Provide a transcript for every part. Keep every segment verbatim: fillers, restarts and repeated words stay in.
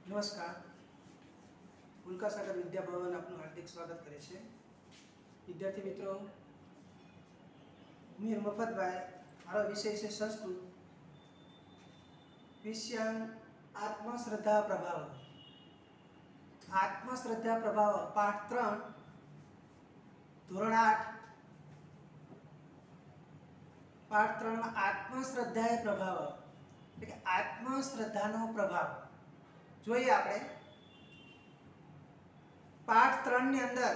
નમસ્કાર. ઉલ્કાસાગર વિદ્યાભવન આપનું હાર્દિક સ્વાગત કરે છે. વિદ્યાર્થી મિત્રો, મીર મફતભાઈ, મારો વિષય છે સંસ્કૃત. વિષયાંક આત્મશ્રદ્ધા પ્રભાવ. આત્મશ્રદ્ધા પ્રભાવ પાઠ ત્રણ, ધોરણ આઠ. પાઠ ત્રણ માં આત્મશ્રદ્ધા એ પ્રભાવ એટલે કે આત્મશ્રદ્ધાનો પ્રભાવ જોઈએ આપણે. પાઠ ત્રણ ની અંદર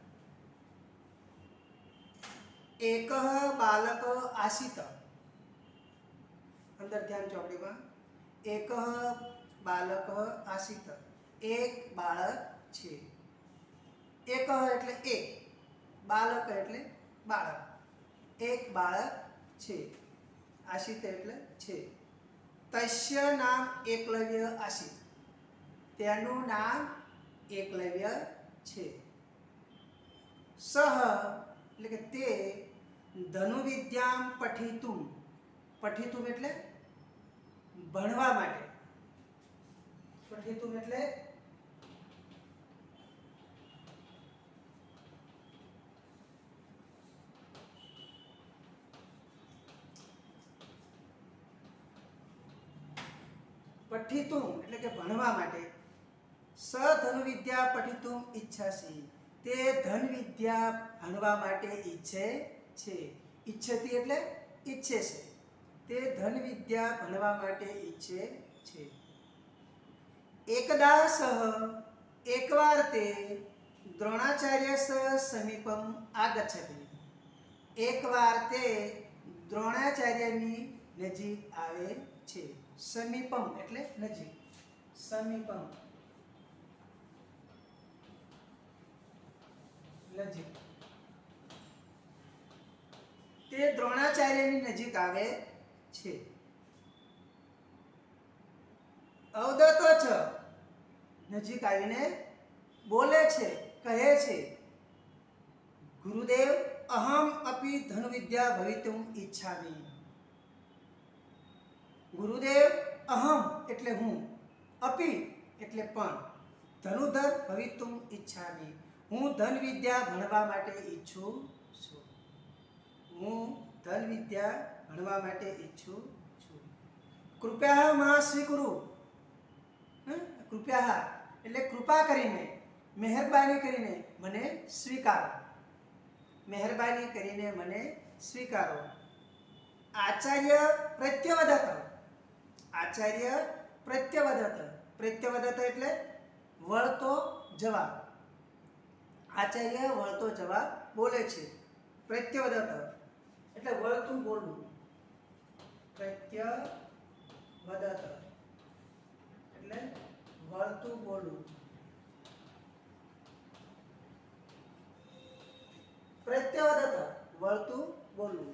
એક બાલક આશિત, અંદર ધ્યાન ચોપડીમાં એક બાલક આશિત, એક બાળક છે. એક એટલે એક, બાલક એટલે બાળક, એક બાળક છે, આશિત એટલે છે. તસ્ય નામ એકલવ્ય આશિત, તેનું નામ એકલવ્ય છે. સહ એટલે કે તે ધનુવિદ્યામ પઠિતુમ, પઠિતુમ એટલે ભણવા માટે, પઠિતુમ એટલે પઠિતુમ એટલે કે ભણવા માટે. સ ધનુવિદ્યા પઠિતુમ ઈચ્છાસી, તે ધન વિદ્યા ભણવા માટે ઈચ્છે છે. ઈચ્છતી એટલે ઈચ્છે છે, તે ધન વિદ્યા ભણવા માટે ઈચ્છે છે. એકદા સહ એકવાર તે દ્રોણાચાર્ય સમીપમ આગચ્છતિ, એકવાર તે દ્રોણાચાર્યની નજીક આવે છે. સમીપમ એટલે નજીક, સમીપમ નજીક. તે દ્રોણાચાર્યની નજીક આવે છે. અવદત છ, નજીક આવીને બોલે છે, કહે છે, ગુરુદેવ અહમ અપી ધનુવિદ્યા ભવિતુમ ઈચ્છામિ. ગુરુદેવ અહમ એટલે હું, અપી એટલે પણ, ધનુધર ભવિતુમ ઈચ્છામિ, હું ધન વિદ્યા ભણવા માટે ઈચ્છું છું. હું ધન વિદ્યા ભણવા માટે ઈચ્છું છું. કૃપયા મા સ્વીકુરુ, કૃપયા એટલે કૃપા કરીને, મહેરબાની કરીને મને સ્વીકારો, મહેરબાની કરીને મને સ્વીકારો. આચાર્ય પ્રત્યવદત, આચાર્ય પ્રત્યવદત, પ્રત્યવદત એટલે વળતો જવાબ. આચાર્ય વળતો જવાબ બોલે છે. પ્રત્યવદત એટલે વળતું બોલવું, પ્રત્યવદત એટલે વળતું બોલવું. પ્રત્યવદત વળતું બોલવું.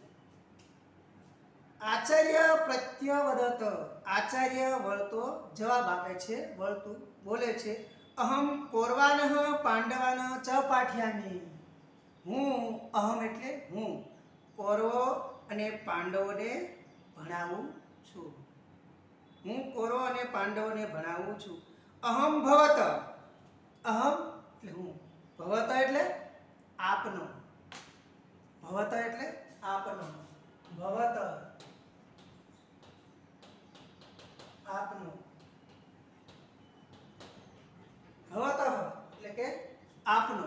આચાર્ય પ્રત્યવદત, આચાર્ય વળતો જવાબ આપે છે, વળતું બોલે છે. અહમ કૌરવાનઃ પાંડવાન ચ પાઠ્યામિ, હું અહમ એટલે હું કૌરવો અને પાંડવોને ભણાવું છું. હું કૌરવો અને પાંડવોને ભણાવું છું. અહમ ભવત, અહમ એટલે હું, ભવત એટલે આપનો, ભવત એટલે આપનો, ભવત આપનો, ભવતઃ એટલે કે આપનો.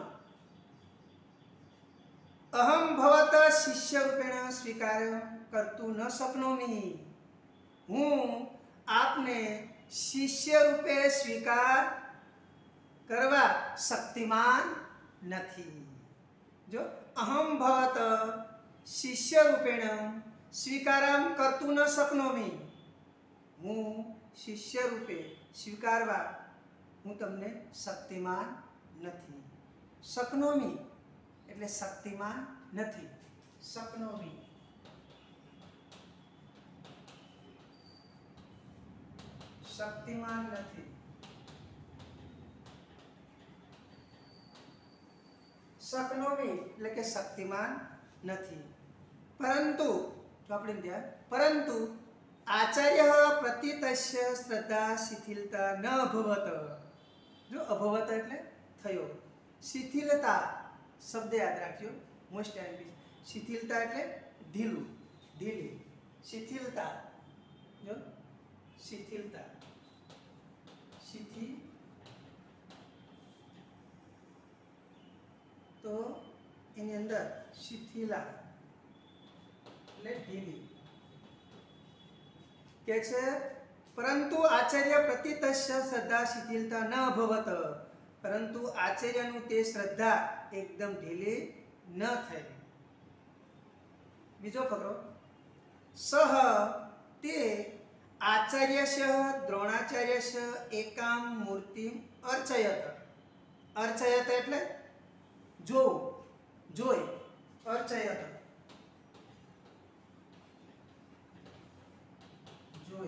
અહમ ભવત શિષ્ય રૂપેણ સ્વીકાર્ય કર્તું ન શક્નોમિ, હું આપને શિષ્ય રૂપે સ્વીકાર કરવા શક્તિમાન નથી. જો અહમ ભવત શિષ્ય રૂપેણ સ્વીકારમ કર્તું ન શક્નોમિ, હું શિષ્ય રૂપે સ્વીકારવા હું તમને શક્તિમાન નથી. શક્નોમિ એટલે શક્તિમાન નથી, શક્નોમિ. શક્તિમાન નથી. શક્નોમિ એટલે કે શક્તિમાન નથી. પરંતુ જો આપણે ધ્યાન, પરંતુ आचार्य प्रतीतस्य श्रद्धा शिथिलता न अभवत। जो अभवत એટલે થયો, શિથિલતા શબ્દ યાદ રાખજો, મોસ્ટ એમ્પી। શિથિલતા એટલે ઢીલું, ઢીલી, શિથિલતા, જો શિથિલતા, શિથિ તો એની અંદર શિથિલા એટલે ઢીલી કે છે। परंतु आचार्य प्रतीतस्य श्रद्धा शिथिलता न अभवत, परंतु आचार्यनु ते श्रद्धा एकदम ढीली न થઈ। बीजो फकरो, सह ते आचार्यस्य द्रोणाचार्यस्य एकां मूर्तिं अर्चयत। अर्चयत એટલે જો, જોઈ, अर्चयत જોઈ।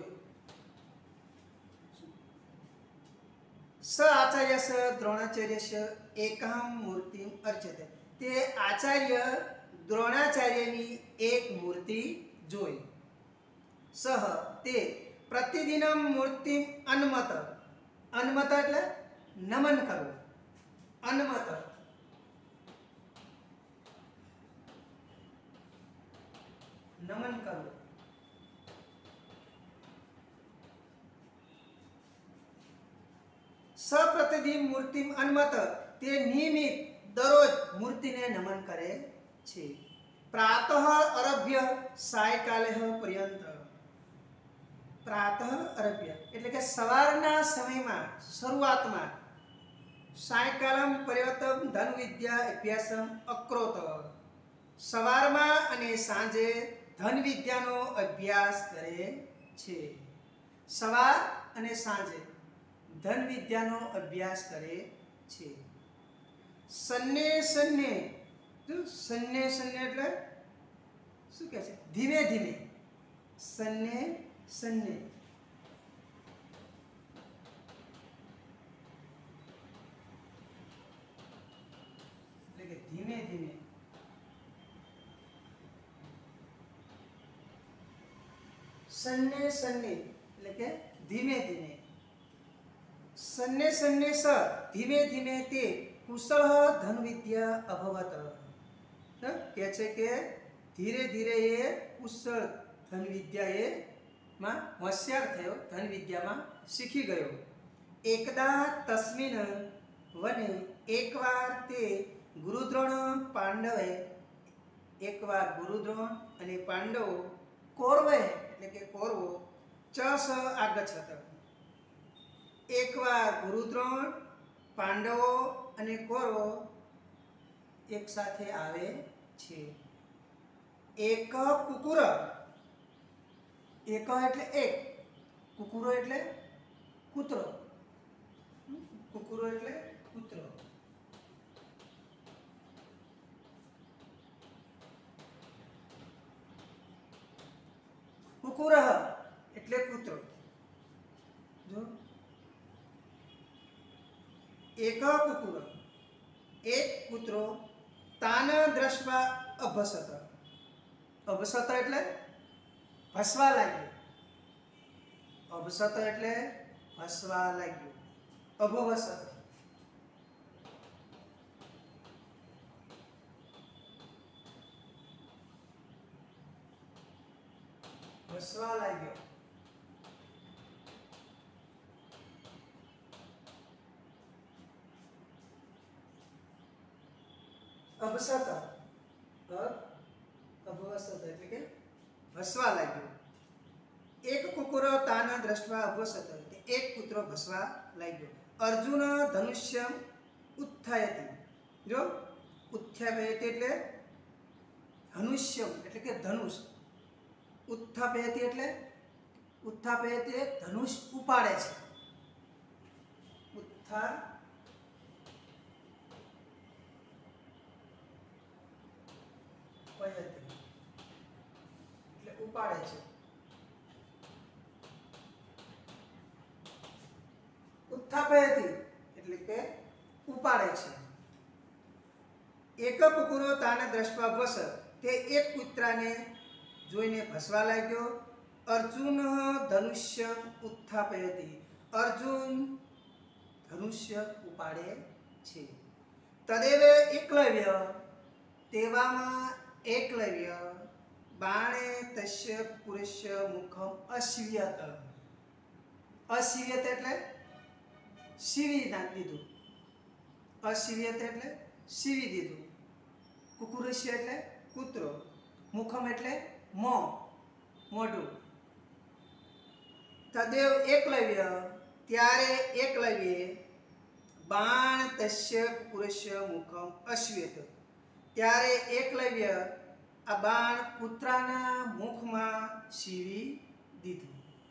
स आचार्यस्य द्रोणाचार्यस्य एकां मूर्तिं अर्चते, ते आचार्य द्रोणाचार्यनी एक मूर्ति जोई। सह ते प्रतिदिनं मूर्तिं अन्मत। अन्मत એટલે નમન કરવું, अन्मत નમન કરવું। सप्रतिदिन मूर्ति अन्मत, ते नियमित दररोज मूर्ति ने नमन करे छे। प्रातः आरभ्य सायकालेह पर्यंत। प्रातः आरभ्य એટલે કે સવારના સમયમાં, શરૂઆતમાં, સાયકાલમ પર્યંતમ ધન વિદ્યા અભ્યાસમ અક્રોત, સવારમાં અને સાંજે ધન વિદ્યાનો અભ્યાસ કરે છે। સવાર અને સાંજે ધન વિદ્યાનો અભ્યાસ કરે છે। સન્ને સન્ને, જો સન્ને સન્ને એટલે શું કહે છે? ધીમે ધીમે, સન્ને સન્ને એટલે કે ધીમે ધીમે। સન્ને સન્ને એટલે કે ધીમે ધીમે। सन्ने सन्ने स धीमे धीमे ते कुशल धन विद्या अभवत, કહે છે કે ધીરે ધીરે એ કુશળ ધન વિદ્યા એ માં હોશિયાર થયો, ધન વિદ્યામાં શીખી ગયો। એકદા તસ્મિન વને, એકવાર તે ગુરુદ્રોણ પાંડવે, એકવાર ગુરુદ્રોણ અને પાંડવો કૌરવે એટલે કે કૌરવો ચ સ આગચ્છત। એકવાર ગુરુદ્રોણ, પાંડવો અને કૌરવો એક સાથે આવે છે। એક કુકુર, એક એટલે એક, કુકુરો એટલે કૂતરો, કુકુરો એટલે કૂતરો। કુકુરઃ એટલે કૂતરો, જો एक कुकुर, एक कूतरो तान द्रष्टवा अभसत। अभसत એટલે ભસવા લાગ્યો, અભસત એટલે ભસવા લાગ્યો, અભવસત। ભસવા લાગ્યો। અભસત, અભવસત એટલે કે ભસવા લાગ્યો। એક કુકુરો તાન દ્રષ્ટવા અભવસત, એક કૂતરો ભસવા લાગ્યો। અર્જુન ધનુષ્યમ ઉત્થાયતિ, જો ઉત્થાપયતિ એટલે ધનુષ્યમ એટલે કે ધનુષ, ઉત્થાપયતિ એટલે ઉત્થાપયતિ ધનુષ ઉપાડે છે। ઉત્થા એટલે ઉપાડે છે। ઉત્થાપયતિ એટલે કે ઉપાડે છે। એક કુકુરો તાને દ્રષ્ટવા ભસ, તે એક કૂતરાને જોઈને ભસવા લાગ્યો। अर्जुन धनुष्य उत्थापयति अर्जुन धनुष्य उपाड़े छे तदेव एकलव्य तेवामां एकलव्य बाणे तस्य पुरुष्य मुखम अश्वियत अश्वियत એટલે સીવી નાખી દીધું અશ્વિયત એટલે સીવી દીધું કુકુરુષ્ય એટલે કૂતરો મુખમ એટલે મોં મોઢું તદેવ એકલવ્ય ત્યારે એકલવ્યે બાણ તસ્ય પુરુષ્ય મુખમ અશ્વેત ત્યારે એકલવ્ય આ બાણ પુત્રના મુખમાં સીવી દીધું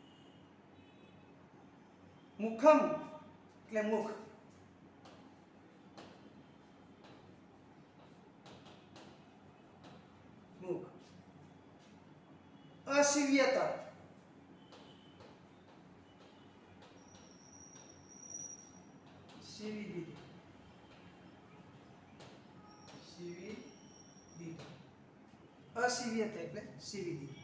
મુખમ એટલે મુખ મુખ અશિવ્યત સીવી દીધું સીવી દીધું અશિવ્યત એટલે સીવી દીધું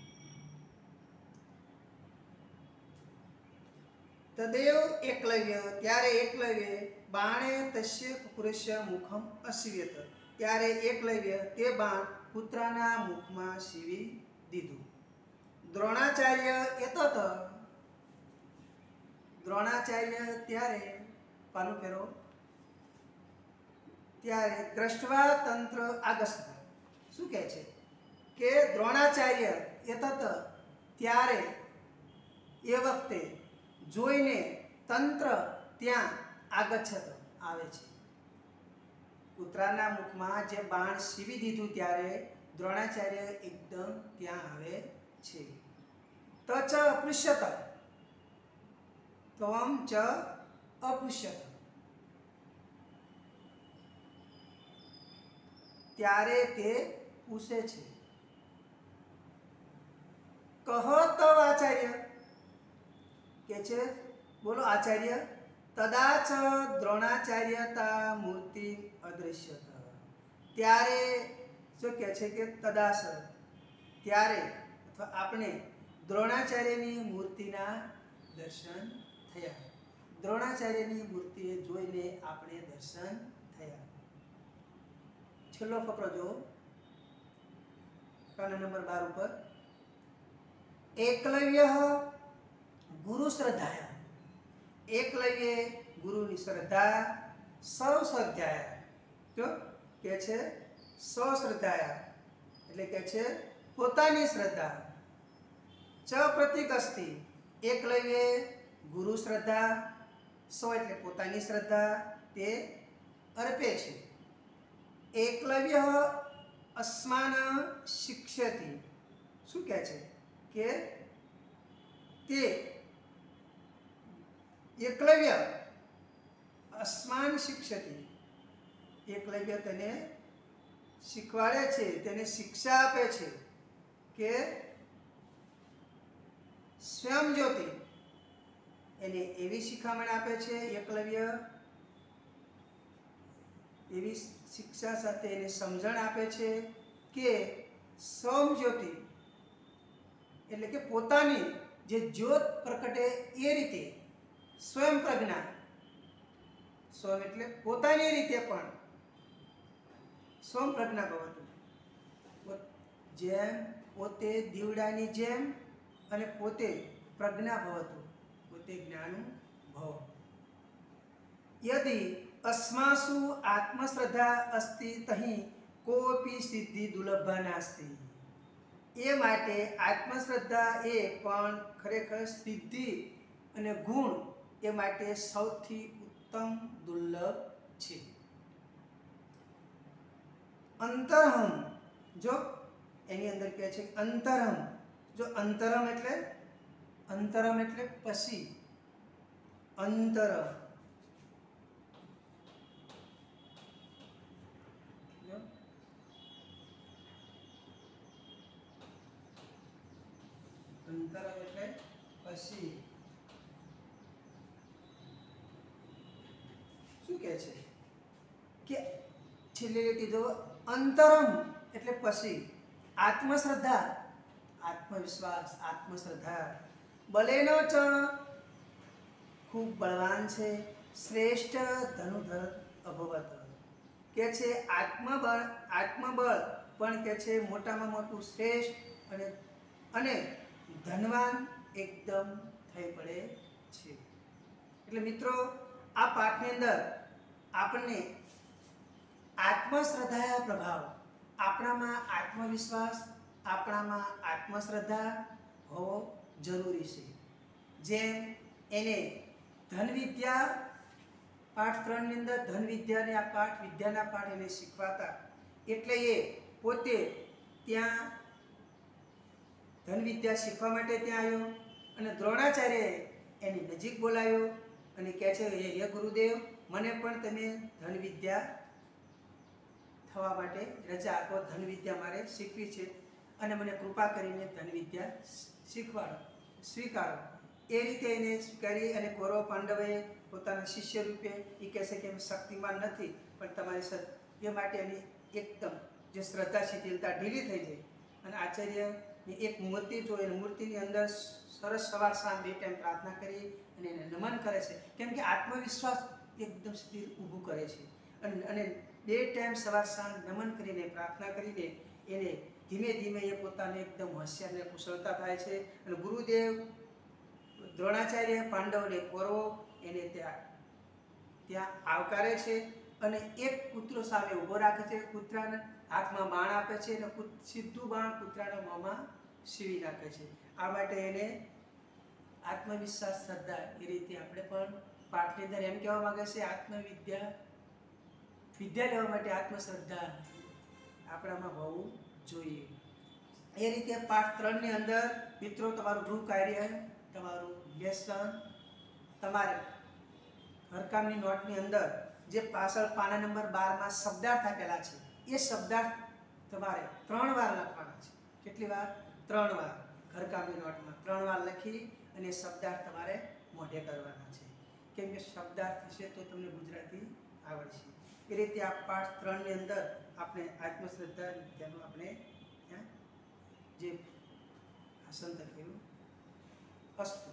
તદેવ એકલવ્ય ત્યારે એકલવ્ય બાણે તસ્ય પુરુષ્ય મુખમ અશ્વ્યત ત્યારે એકલવ્ય તે બાણ પુત્રના મુખમાં સીવી દીધું દ્રોણાચાર્ય એતત દ્રોણાચાર્ય ત્યારે પાનું ફેરો ત્યારે દ્રષ્ટવા તંત્ર આગસ્ત શું કહે છે કે દ્રોણાચાર્ય એતત ત્યારે એ વખતે જોઈને તંત્ર ત્યાં આગચ્છત આવે છે પુત્રના મુખમાં જે બાણ સીવી દીધું ત્યારે દ્રોણાચાર્ય એકદમ ત્યાં આવે છે તચ અપૃશ્યત ત્વમ ચ અપૃશ્યત ત્યારે તે પૂછે છે કહો તવ આચાર્ય કે છે બોલો આચાર્ય તદાચ દ્રોણાચાર્યતા મૂર્તિ અદૃશ્યત ત્યારે શું કહે છે કે તદાચ ત્યારે અથવા આપણે દ્રોણાચાર્યની મૂર્તિના દર્શન થયા દ્રોણાચાર્યની મૂર્તિએ જોઈને આપણે દર્શન થયા છેલ્લો ફકરો જો પાના નંબર બાર ઉપર એકલવ્ય ગુરુ શ્રદ્ધાયા એકલવ્ય ગુરુની શ્રદ્ધા સૌ શ્રદ્ધાયા જો કે છે સૌ શ્રદ્ધાયા એટલે કે છે પોતાની શ્રદ્ધા ચ પ્રતીક અસ્તિ એકલવ્ય ગુરુ શ્રદ્ધા સો એટલે પોતાની શ્રદ્ધા તે અર્પે છે એકલવ્ય અસ્માન શિક્ષયતિ શું કહે છે કે તે એકલવ્ય અસ્માન શિક્ષયતિ એકલવ્ય તેને શીખવાડે છે તેને શિક્ષા આપે છે કે સ્વયં જ્યોતિ એને એવી શિખામણ આપે છે એકલવ્ય એવી શિક્ષા સાથે એને સમજણ આપે છે કે સ્વયં જ્યોતિ એટલે કે પોતાની જે જ્યોત પ્રકટે એ રીતે સ્વયં પ્રજ્ઞા સ્વયં એટલે પોતાની રીતે પણ સ્વયં પ્રજ્ઞા ભવતું જેમ પોતે દીવડાની જેમ અને પોતે પ્રજ્ઞા ભવતું પોતે જ્ઞાન ભવ યદિ अस्मासु आत्मश्रद्धा अस्ति तहि कोपि सिद्धि दुर्लभा नास्ति ए माटे आत्मश्रद्धा ए पण खरेखर सिद्धि अने गुण ए माटे सौथी उत्तम दुर्लभ छे अंतरहम जो एनी अंदर कहे छे अंतरहम जो अंतरम एटले अंतरम एटले पसी अंतर अंतरम એટલે પછી શું કહે છે કે છેલ્લે લીટી જો અંતરમ એટલે પછી આત્મશ્રદ્ધા આત્મવિશ્વાસ, આત્મશ્રદ્ધા. બલેનો ચ ખૂબ બળવાન છે, શ્રેષ્ઠ ધનુધર અભવત. કે છે આત્મબળ, આત્મબળ પણ કે છે મોટામાં મોટું શ્રેષ્ઠ અને અને ધનવાન એકદમ થઈ પડે છે. એટલે મિત્રો આ પાઠની અંદર આપણને આત્મશ્રદ્ધાનો પ્રભાવ, આપણામાં આત્મવિશ્વાસ, આપણામાં આત્મશ્રદ્ધા હોવો જરૂરી છે. જેમ એને ધન વિદ્યા પાઠ ત્રણ ની અંદર ધન વિદ્યાને આ પાઠ વિદ્યાના પાઠ એને શીખવાતા, એટલે એ પોતે ત્યાં ધન વિદ્યા શીખવા માટે ત્યાં આવ્યો અને દ્રોણાચાર્યએ એની નજીક બોલાવ્યો અને કહે છે, હે ગુરુદેવ, મને પણ તમે ધન વિદ્યા થવા માટે રજા આપો, ધન વિદ્યા મારે શીખવી છે અને મને કૃપા કરીને ધન વિદ્યા શીખવાડો, સ્વીકારો. એ રીતે એને સ્વીકારી અને કૌરવ પાંડવે પોતાના શિષ્ય રૂપે એ કહે છે કે એમ શક્તિમાન નથી, પણ તમારી એ માટે એની એકદમ જે શ્રદ્ધા શીતલતા ઢીલી થઈ જાય અને આચાર્યની એક મૂર્તિ જો એ મૂર્તિની અંદર સરસ સવાર સાંજ બે ટાઈમ પ્રાર્થના કરી અને એને નમન કરે છે. કેમ કે આત્મવિશ્વાસ એકદમ સ્થિર ઊભું કરે છે અને અને બે ટાઈમ સવાર સાંજ નમન કરીને પ્રાર્થના કરીને એને ધીમે ધીમે એ પોતાને એકદમ હોશિયાર અને કુશળતા થાય છે. અને ગુરુદેવ દ્રોણાચાર્ય પાંડવને કૌરવો એને ત્યાં ત્યાં આવકારે છે અને એક કૂતરો સામે ઊભો રાખે છે, કૂતરાના હાથમાં બાણ આપે છે અને સીધું બાણ કૂતરાના મોંમાં સીવી નાખે છે. આ માટે એને આત્મવિશ્વાસ, શ્રદ્ધા, એ રીતે આપણે પણ પાઠની અંદર એમ કહેવા માંગે છે આત્મવિદ્યા વિદ્યા લેવા માટે આત્મશ્રદ્ધા આપણામાં હોવું જોઈએ. એ રીતે પાઠ ત્રણ ની અંદર મિત્રો તમારું ગૃહ કાર્ય, તમારું લેસન, તમારે ઘરકામની નોટની અંદર જે પાછળ પાના નંબર બાર માં શબ્દાર્થ આપેલા છે એ શબ્દાર્થ તમારે ત્રણ વાર લખવાના છે. કેટલી વાર? ત્રણ વાર. ઘરકામની નોટમાં ત્રણ વાર લખી અને શબ્દાર્થ તમારે મોઢે કરવાના છે. કેમ કે શબ્દાર્થ હશે તો તમને ગુજરાતી આવડશે. એ રીતે આ પાઠ ત્રણ ની અંદર આપણે આત્મશ્રદ્ધા વિદ્યાનું આપણે જે ભાષાંતર કર્યું. અસ્તુ.